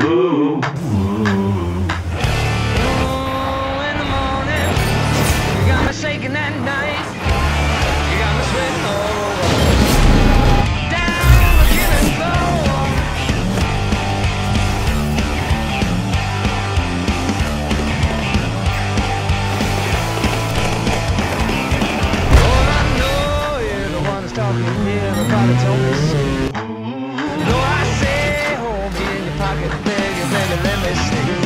Ooh. In the morning, you got me shaking at night. You got me sweating all over. Down the killing floor. All I know is the one that's talking here. Everybody told me so. Though I say, hold me in your pocket, baby, let me see.